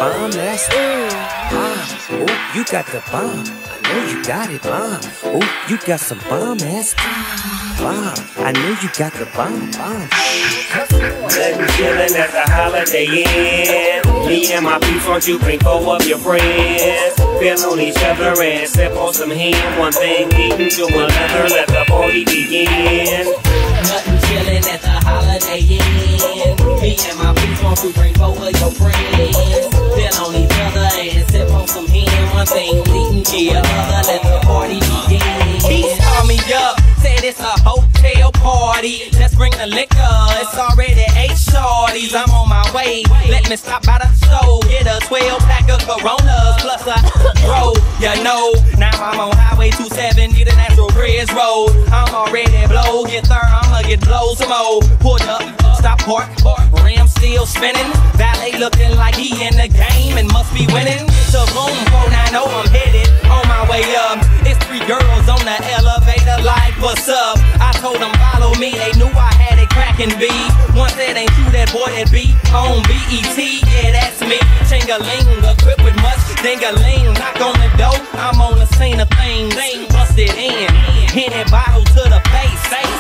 bomb last night. Oh, you got the bomb. I know you got it, oh, you got some bomb ass bomb. I know you got the bomb. Nothing chillin' at the Holiday Inn. Me and my peeps, won't you bring 4 of your friends? Feel on each other and sip on some hen. One thing leading to another, let the party begin. Nothing chillin' at the Holiday Inn. Me and my peeps, won't you bring 4 of your friends? Feel on each other and sip on some hen. One thing leading to another, let the party begin. Peace, call me up, said it's a hotel party. Let's bring the liquor, it's already 8 shorties. I'm on my way, let me stop by the store. Get a 12-pack of Coronas plus a bro. You know, now I'm on Highway 270, the Natural Bridge Road. I'm already blow, get there, I'ma get blow some more. Pulled up, stop park, rim still spinning. Valet looking like he in the game and must be winning. To room 490, I'm headed on my way up. It's 3 girls on the elevator like, what's up? I told them follow me, they knew I had it crackin' B. Once said ain't you that boy that be on BET? Yeah, that's me. Ching-a-ling, equipped with much ding-a-ling. Knock on the door, I'm on the scene of things. Busted in, hit that bottle to the face.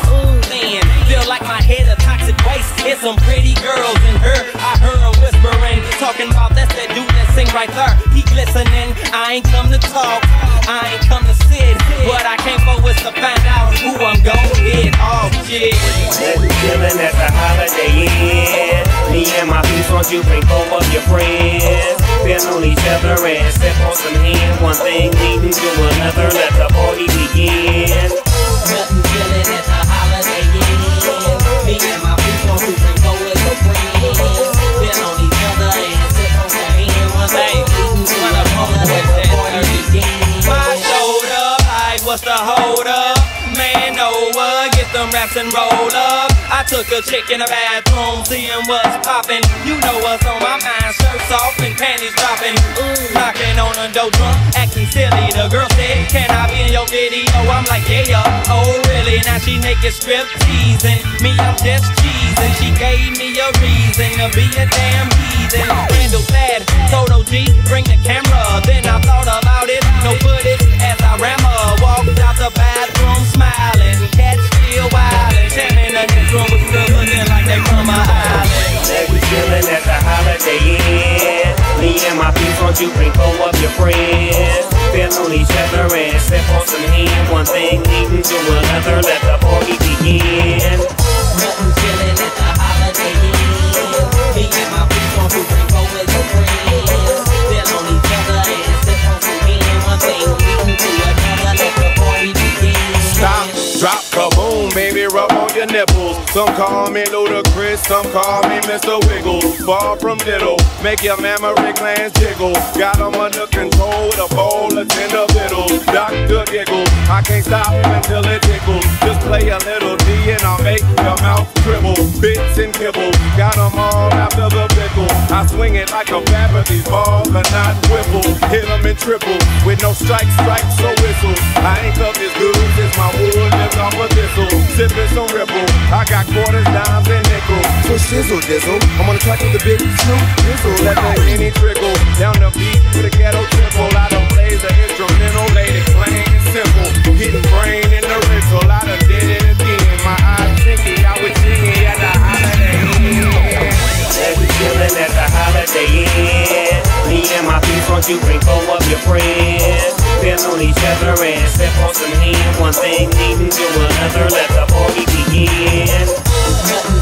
Then feel like my head a toxic waste. It's some pretty girls in her. I heard her whispering, talking about that's that dude that sing right there. He glistening. I ain't come to talk, I ain't come to sit. What I came for was to find out who I'm gon' hit. Oh shit. Nothing chillin' at the Holiday Inn. Me and my peeps, won't you bring 4 of your friends? Feel on each other and sip on some hen. One thing leading to another, let the party begin. Nothing chillin' at the Holiday Inn. Me and my peeps, won't you bring 4 of your friends? Feel on each other and sip on some hen. One thing leading to another, let the party begin. I showed up, like what's the hold up? Man over, get them raps and roll up. I took a chick in the bathroom, seeing what's poppin'. You know what's on my mind, shirts off and panties dropping. Knocking on the door drunk, acting silly. The girl said, can I be in your video? I'm like, yeah, oh really? Now she naked strip teasing me, I'm just cheesing. She gave me a reason to be a damn heathen. Handle bad, told OG, bring the camera. Then I thought about it, no footage as I ram her. Walked out the bathroom smiling, cat still wildin'. Jamming in the room was good, looking like they from a island. Nothing chillin' at the Holiday Inn. Me and my peeps, won't you bring 4 of your friends? Feel on each other and sip on some hen. One thing leading to another, let the party begin. Nothing chillin' at the Holiday Inn. Me and my peeps, won't you bring 4 of your friends? Feel on each other and sip on some hen. One thing leading to another, let the party begin. Stop, drop, kaboom, baby, rub on your nipples. Some call me Ludacris, some call me Mr. Wiggle. Far from diddle, make your mammary glands jiggle. Got them under control, the bowl of tender vittles. Dr. Giggle, I can't stop until it tickles. Just play a little D and I'll make your mouth dribble. Bits and kibble, got them all after the pickle. I swing it like a bat, but these balls are not whipple. Hit them in triple, with no strikes, so whistle. I ain't up as good as my wood lives off a thistle. Sipping some ripple, I got quarters, dimes, and nickels. So shizzle dizzle, I'm on the track with the big Snoop Dizzle. Let the Henny trickle down the beat with a ghetto triple. I done plays the instrumental, laid it plain and simple. Hitting brain in the rental, I done did it again. My eyes tinky, I was chingy at the Holiday Inn. Nothing chillin' at the Holiday Inn. Me and my peeps, won't you bring 4 of your friends? Feel on each other and sip on some hen. One thing leading to another, let the party begin. Nothing